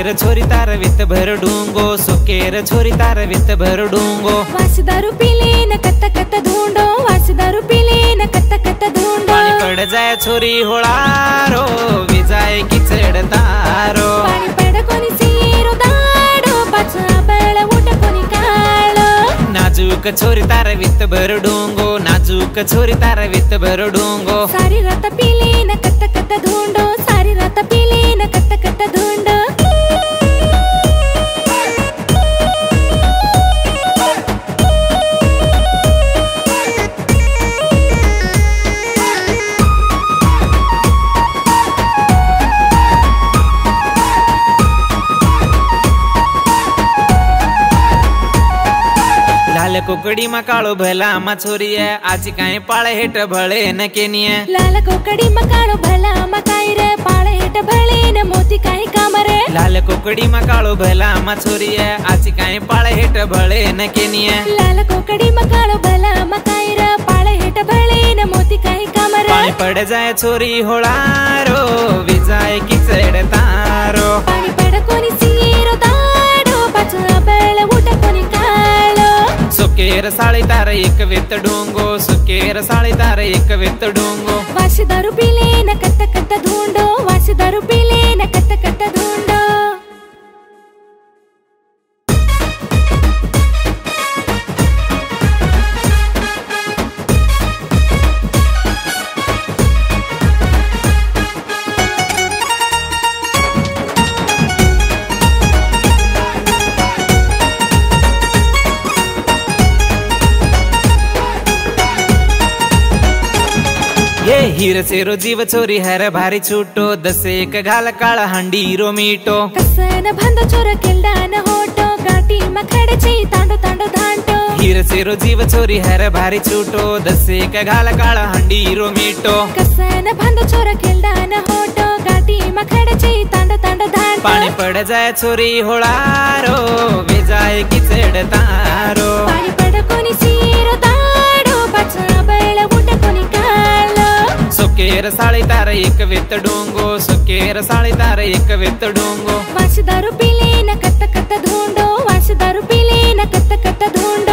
सुकेर छोरी तार वित भर डूंगो, सुकेर छोरी तार वित भर डूंगो। वास दारू पीले न कत्त कत्त ढूंढो, वास दारू पीले न कत्त कत्त ढूंढो। पानी पड़ जाए छोरी होळारो, विजाय किचड तारो। पानी पड़ कोनी सीरो दाडो, पाचा बेळ उठ कोनी काळो। नाजूक छोरी तार वित भर डूंगो, नाजूक छोरी तार वित भर डूंगो। सारी रात पीले न कत्त कत्त ढूंढो, सारी रात पीले न कत्त कत्त ढूंढो। लाल कोकड़ी में काळो भला मा छोरी है, आज काई पाळे हेट भळे न केनिये। लाल कोकड़ी में काळो भला मा काई रे, पाळे हेट भळे न मोती काई काम रे। लाल कोकड़ी में काळो भला मा छोरी है, आज काई पाळे हेट भळे न केनिये। लाल कोकड़ी में काळो भला मा काई रे, पाळे हेट भळे न मोती काई काम रे। पानी पड़ जाए छोरी होळारो, विजाय किचड तारो। पानी पड़ कोनी सीरो दाडो, पाचा बेळ उठ कोनी काळो। सुकेर साळी तार एक वित डूंगो, सुकेर साळी तार एक वित डूंगो। वास दारू पीले न कत्त कत्त ढूंढो, वास दारू पीले न कत्त कत्त ढूंढो। ये हीर सेरो जीव छोरी हर भारी छूटो, दस एक घाल काळ हंडीरो मीटो। कसन भंद चोर केल्डान होटो, गाटी में खड़े छी तांडो तांडो धांटो। हीर सेरो जीव छोरी हर भारी छूटो, दस एक घाल काळ हंडीरो मीटो। कसन भंद चोर केल्डान होटो, गाटी में खड़े छी तांडो तांडो धांटो। पानी पड़ जाए छोरी होळारो, विजाय किचड तारो। पानी पड़ कोनी सीरो दाडो, पाचा बेळ उठ कोनी काळो। सुकेर साळी तार एक वित डूंगो, सुकेर साळी तार एक वित डूंगो। वास दारू पीले न कत्त कत्त ढूंढो, वास दारू पीले न कत्त कत्त ढूंढो।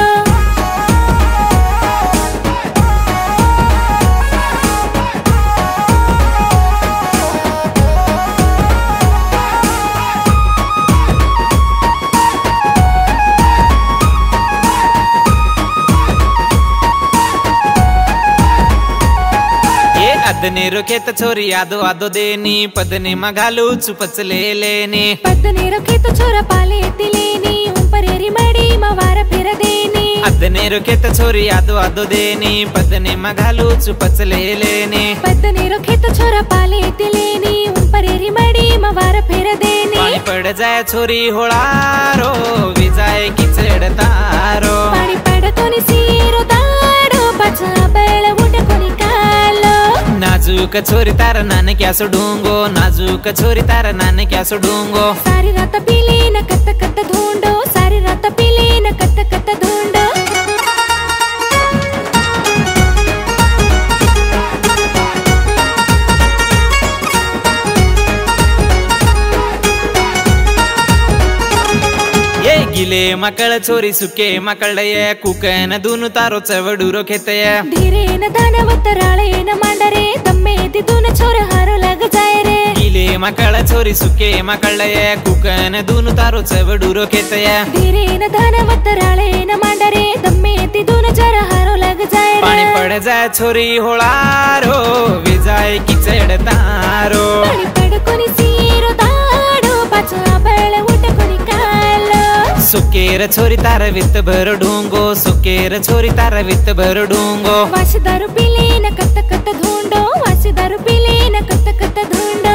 पदनेरो खेत छोरी आदो आदो देनी, पदने मगालू चुपचले लेने। पदनेरो खेत छोरा पाले तिलेनी, ऊपरेरी मड़ी मवार फिर देनी। अदनेरो खेत छोरी आदो आदो देनी, पदने मगालू चुपचले लेने। पदनेरो खेत छोरा पाले तिलेनी, ऊपरेरी मड़ी मवार फिर देनी। पानी पड़ जाए छोरी होळारो, विजाय किचड तारो। पानी पड़ कोनी सीरो दाडो, पाचा बेळ उठ कोनी काळो। नाजूक छोरी तार नान क्या डूंगो, नाजूक छोरी तार नान क्या डूंगो। सारी रात पीले न कत्त कत्त ढूंढो, सारी रात पीले न कत्त कत्त ढूंढो। ये गिले मकळ छोरी सुके मकळये, कुकन दूनु तारो चवडूरो खेतय। धीरे न दानवत राळे न मांडरे, दम्मे तिथून छोर हारो लाग जाय रे। गिले मकळ छोरी सुके मकळये, कुकन दूनु तारो चवडूरो खेतय। धीरे न दानवत राळे न मांडरे, दम्मे तिथून छोर हारो लाग जाय रे। पानी पड़ जाए छोरी होळारो, विजाय किचड तारो। पानी पड़ कोनी सीरो दाडो, पाचा बेळ उठ कोनी काळो। सुकेर छोरी तार वित भर डूंगो, सुकेर छोरी तार वित भर डूंगो। वास दारू पीले न कत्त कत्त ढूंढो, वास दारू पीले न कत्त कत्त ढूंढो।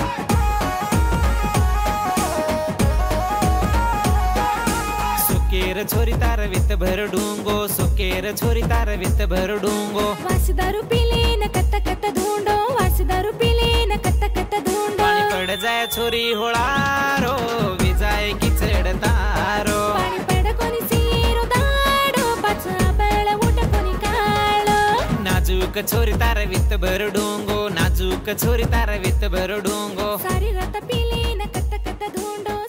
सुकेर छोरी तार वित भर डूंगो सुकेर छोरी तार वित भर डूंगो वासदारू पीले न कत्ता कत्ता ढूंढो वासदारू पीले न कत्ता कत्ता ढूंढो पानी पड़ जाए छोरी होळारो विजाय किचड तारो पाणी पड कोणी सीरो दाडो पाचा बळ उठ कोणी काळो नाजूक छोरी तार वित भर डूंगो नाजूक छोरी तार वित भर डूंगो सारी रात पीले न कत्ता कत्ता ढूंढो